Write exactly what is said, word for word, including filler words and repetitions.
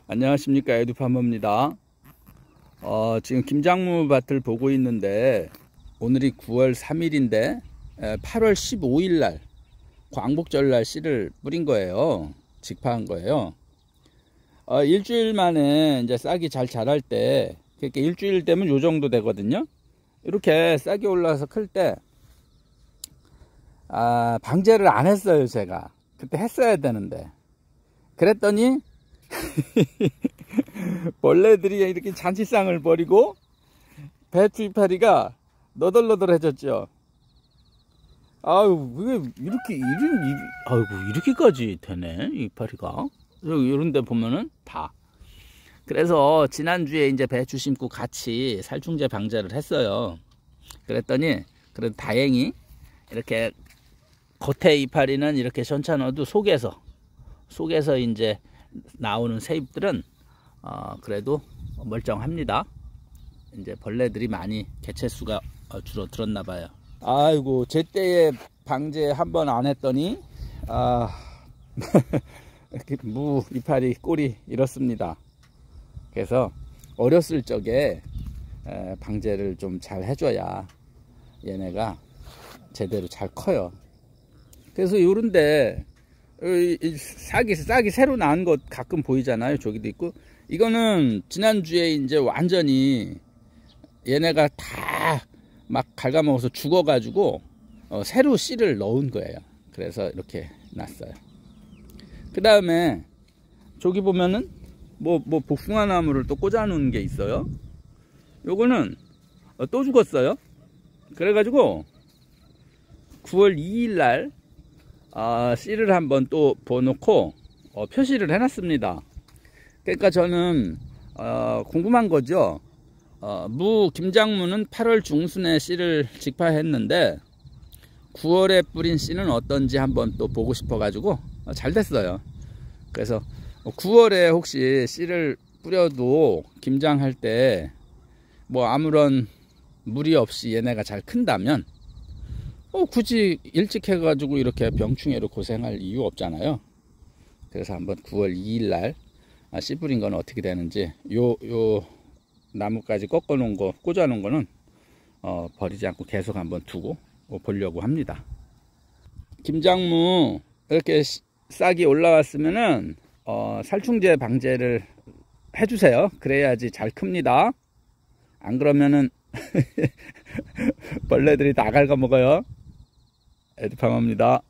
안녕하십니까, 에듀파머입니다. 어, 지금 김장무 밭을 보고 있는데 오늘이 구월 삼일인데 팔월 십오일날 광복절날 씨를 뿌린 거예요. 직파한 거예요. 어, 일주일 만에 이제 싹이 잘 자랄 때, 그렇게 일주일 되면 요 정도 되거든요. 이렇게 싹이 올라와서 클 때 아, 방제를 안 했어요. 제가 그때 했어야 되는데. 그랬더니 벌레들이 이렇게 잔치상을 벌이고 배추 이파리가 너덜너덜해졌죠. 아유, 왜 이렇게 이런 아이고 이렇게까지 되네, 이파리가. 이런 데 보면은 다. 그래서 지난주에 이제 배추 심고 같이 살충제 방제를 했어요. 그랬더니 그래도 다행히 이렇게 겉에 이파리는 이렇게 괜찮아도 속에서 속에서 이제 나오는 새잎들은 어 그래도 멀쩡합니다. 이제 벌레들이 많이 개체수가 줄어들었나 봐요. 아이고, 제때에 방제 한번 안 했더니 아 무 이파리 꼴이 이렇습니다. 그래서 어렸을 적에 방제를 좀 잘 해줘야 얘네가 제대로 잘 커요. 그래서 요런데 싹이 싹이 새로 나온 것 가끔 보이잖아요. 저기도 있고. 이거는 지난주에 이제 완전히 얘네가 다 막 갉아먹어서 죽어가지고 어, 새로 씨를 넣은 거예요. 그래서 이렇게 났어요. 그 다음에 저기 보면은 뭐, 뭐 복숭아 나무를 또 꽂아 놓은 게 있어요. 요거는 어, 또 죽었어요. 그래가지고 구월 이일날 어, 씨를 한번 또 부어놓고 어, 표시를 해놨습니다. 그러니까 저는 어, 궁금한 거죠. 어, 무 김장무는 팔월 중순에 씨를 직파했는데 구월에 뿌린 씨는 어떤지 한번 또 보고 싶어 가지고 어, 잘 됐어요. 그래서 구월에 혹시 씨를 뿌려도 김장할 때 뭐 아무런 무리 없이 얘네가 잘 큰다면 어, 굳이 일찍 해가지고 이렇게 병충해로 고생할 이유 없잖아요. 그래서 한번 구월 이일날 씨 뿌린 건 어떻게 되는지, 요, 요 나무까지 꺾어 놓은 거, 꽂아 놓은 거는 어, 버리지 않고 계속 한번 두고 보려고 합니다. 김장무 이렇게 싹이 올라왔으면은 어, 살충제 방제를 해주세요. 그래야지 잘 큽니다. 안 그러면은 벌레들이 다 갉아먹어요. 에듀파머입니다.